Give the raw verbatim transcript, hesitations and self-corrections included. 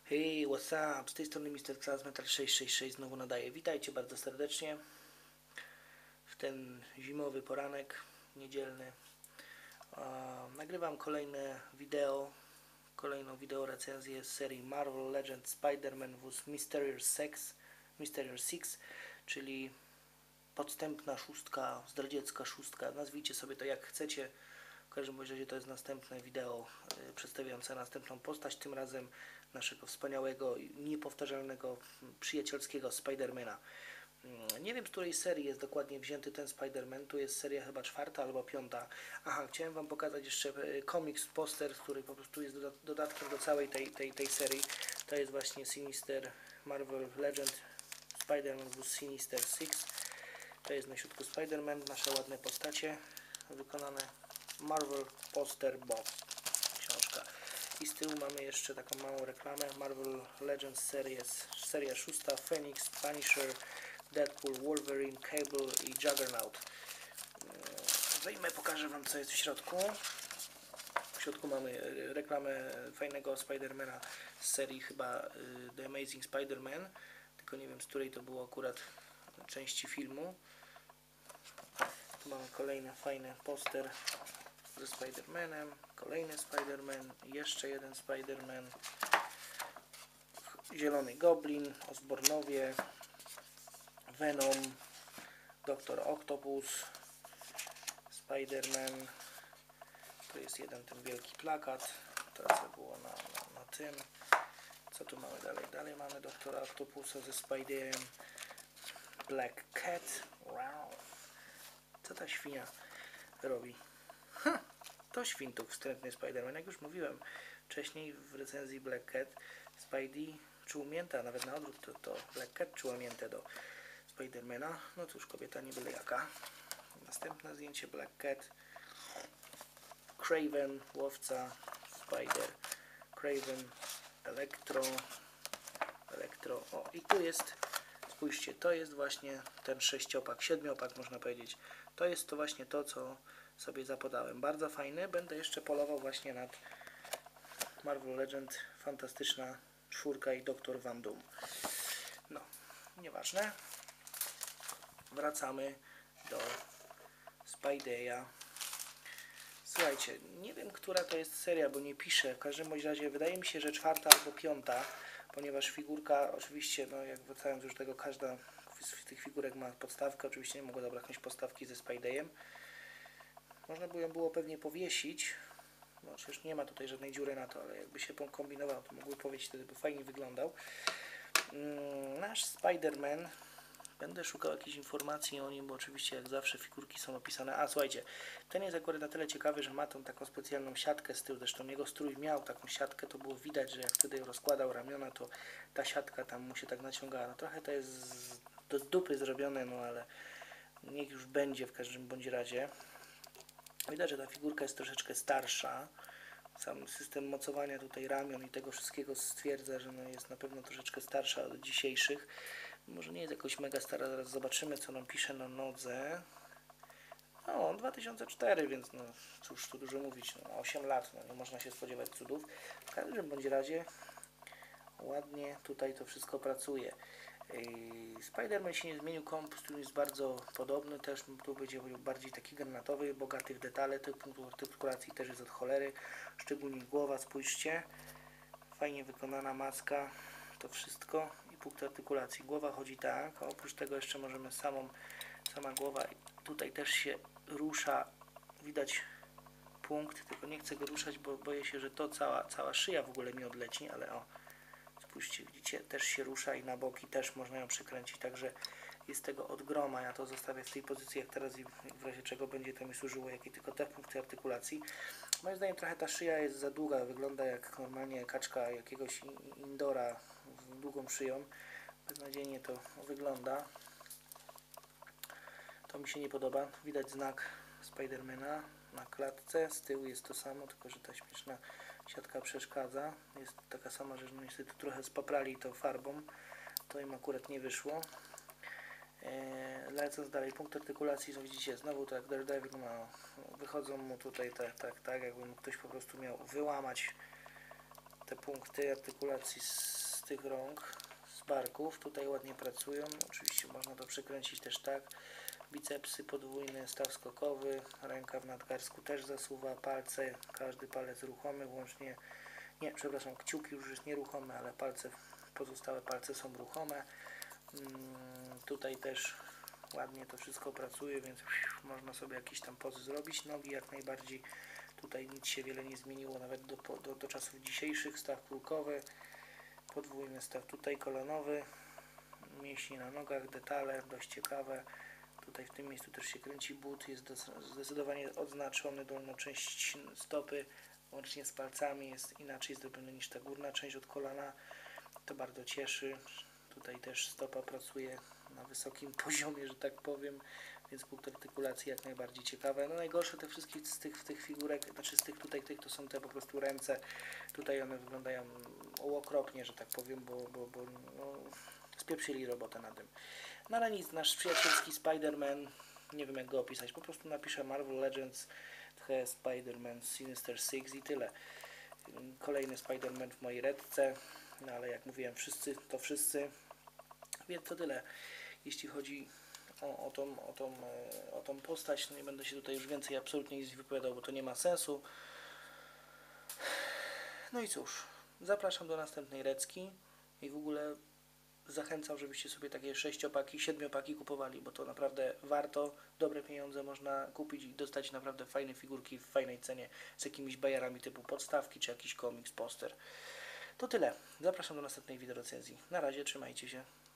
Hey, what's up? Z tej strony mister Xazmetal sześć sześć sześć znowu nadaje. Witajcie bardzo serdecznie w ten zimowy poranek niedzielny. Uh, nagrywam kolejne wideo, kolejną wideo recenzję z serii Marvel Legends Spider-Man vs Mysterious Six, Mysterious Six, czyli podstępna szóstka, zdradziecka szóstka. Nazwijcie sobie to jak chcecie. W każdym razie to jest następne wideo y, przedstawiające następną postać, tym razem naszego wspaniałego, niepowtarzalnego, przyjacielskiego Spidermana. Y, nie wiem, z której serii jest dokładnie wzięty ten Spider-Man, tu jest seria chyba czwarta albo piąta. Aha, chciałem Wam pokazać jeszcze y, komiks, poster, który po prostu jest dodat dodatkiem do całej tej, tej, tej serii. To jest właśnie Sinister Marvel Legend Spider-Man vs Sinister Six. To jest na środku Spider-Man, nasze ładne postacie wykonane. Marvel Poster Box, książka. I z tyłu mamy jeszcze taką małą reklamę. Marvel Legends Series, seria szósta, Phoenix, Punisher, Deadpool, Wolverine, Cable i Juggernaut. Wyjmę, pokażę Wam, co jest w środku. W środku mamy reklamę fajnego Spidermana z serii chyba The Amazing Spider-Man, tylko nie wiem, z której to było akurat części filmu. Tu mamy kolejny fajny poster ze Spider-Manem, kolejny Spider-Man, jeszcze jeden Spider-Man, Zielony Goblin, Osbornowie, Venom, doktor Octopus, Spider-Man. To jest jeden ten wielki plakat, to co było na, na, na tym. Co tu mamy dalej? Dalej mamy doktora Octopusa ze Spiderem, Black Cat. Wow. Co ta świnia robi? Ha! To świntuk wstrętny Spider-Man. Jak już mówiłem wcześniej w recenzji Black Cat, Spidey czuł mięta, nawet na odwrót to, to Black Cat czuła miętę do Spidermana. No cóż, kobieta nie byle jaka. Następne zdjęcie Black Cat. Kraven, łowca, Spider, Kraven, Elektro, Elektro. O, i tu jest, spójrzcie, to jest właśnie ten sześciopak, siedmiopak można powiedzieć. To jest to właśnie to, co sobie zapodałem. Bardzo fajny. Będę jeszcze polował właśnie nad Marvel Legend, fantastyczna czwórka i doktor Van Doom. No, nieważne. Wracamy do Spideya. Słuchajcie, nie wiem, która to jest seria, bo nie piszę. W każdym bądź razie wydaje mi się, że czwarta albo piąta, ponieważ figurka, oczywiście, no jak wracając już do tego, każda z tych figurek ma podstawkę. Oczywiście nie mogło zabraknąć podstawki ze Spideyem. Można by ją było pewnie powiesić. No, przecież nie ma tutaj żadnej dziury na to, ale jakby się kombinował, to mógłby powiesić, wtedy by fajnie wyglądał. Mm, nasz Spider-Man. Będę szukał jakichś informacji o nim, bo oczywiście jak zawsze figurki są opisane. A słuchajcie, ten jest akurat na tyle ciekawy, że ma tą taką specjalną siatkę z tyłu. Zresztą jego strój miał taką siatkę, to było widać, że jak wtedy rozkładał ramiona, to ta siatka tam mu się tak naciągała. No trochę to jest do dupy zrobione, no ale niech już będzie w każdym bądź razie. Widać, że ta figurka jest troszeczkę starsza. Sam system mocowania tutaj ramion i tego wszystkiego stwierdza, że no jest na pewno troszeczkę starsza od dzisiejszych. Może nie jest jakoś mega stara, zaraz zobaczymy, co nam pisze na nodze. No, dwa tysiące cztery, więc no cóż tu dużo mówić, no, osiem lat, no, nie można się spodziewać cudów. W każdym bądź razie ładnie tutaj to wszystko pracuje. Yy, Spider-Man się nie zmienił, kostium jest bardzo podobny, też tu będzie bardziej taki granatowy, bogaty w detale, typ artykulacji też jest od cholery, szczególnie głowa, spójrzcie, fajnie wykonana maska, to wszystko i punkt artykulacji. Głowa chodzi tak, a oprócz tego jeszcze możemy samą, sama głowa, tutaj też się rusza, widać punkt, tylko nie chcę go ruszać, bo boję się, że to cała, cała szyja w ogóle mi odleci, ale o, spójrzcie, widzicie, też się rusza i na boki też można ją przykręcić, także jest tego od groma. Ja to zostawię w tej pozycji jak teraz i w razie czego będzie to mi służyło, jakie tylko te punkty artykulacji. Moim zdaniem trochę ta szyja jest za długa, wygląda jak normalnie kaczka jakiegoś indora z długą szyją. Beznadziejnie to wygląda. To mi się nie podoba. Widać znak Spidermana na klatce. Z tyłu jest to samo, tylko że ta śmieszna siatka przeszkadza. Jest taka sama rzecz, no niestety trochę spaprali to farbą. To im akurat nie wyszło. Eee, lecąc dalej, punkt artykulacji, no widzicie, znowu tak jak Daredevil ma, wychodzą mu tutaj tak, tak, tak, jakby mu ktoś po prostu miał wyłamać te punkty artykulacji z tych rąk, z barków. Tutaj ładnie pracują. Oczywiście można to przekręcić też tak. Bicepsy podwójny, staw skokowy, ręka w nadgarsku też zasuwa, palce, każdy palec ruchomy, włącznie, nie, przepraszam, kciuk już jest nieruchomy, ale palce, pozostałe palce są ruchome. Hmm, tutaj też ładnie to wszystko pracuje, więc można sobie jakieś tam pozy zrobić. Nogi jak najbardziej, tutaj nic się wiele nie zmieniło, nawet do, do, do czasów dzisiejszych. Staw kulkowy, podwójny staw tutaj kolanowy, mięśnie na nogach, detale dość ciekawe. Tutaj w tym miejscu też się kręci but, jest zdecydowanie odznaczony, dolna część stopy łącznie z palcami jest inaczej zrobiona niż ta górna część od kolana. To bardzo cieszy. Tutaj też stopa pracuje na wysokim poziomie, że tak powiem, więc punkt artykulacji jak najbardziej ciekawe. No najgorsze te wszystkie z tych, tych figurek, znaczy z tych tutaj tych to są te po prostu ręce. Tutaj one wyglądają okropnie, że tak powiem, bo, bo, bo no, spieprzyli robotę na tym. No ale nic, nasz przyjacielski Spider-Man, nie wiem jak go opisać, po prostu napiszę Marvel Legends, Spider-Man Sinister Six i tyle. Kolejny Spider-Man w mojej redce, no ale jak mówiłem, wszyscy to wszyscy, więc to tyle. Jeśli chodzi o, o, tą, o, tą, o tą postać, no nie będę się tutaj już więcej absolutnie nic wypowiadał, bo to nie ma sensu. No i cóż, zapraszam do następnej recki i w ogóle zachęcam, żebyście sobie takie sześciopaki, siedmiopaki kupowali, bo to naprawdę warto, dobre pieniądze można kupić i dostać naprawdę fajne figurki w fajnej cenie z jakimiś bajerami typu podstawki czy jakiś komiks, poster. To tyle. Zapraszam do następnej wideorecenzji. Na razie, trzymajcie się.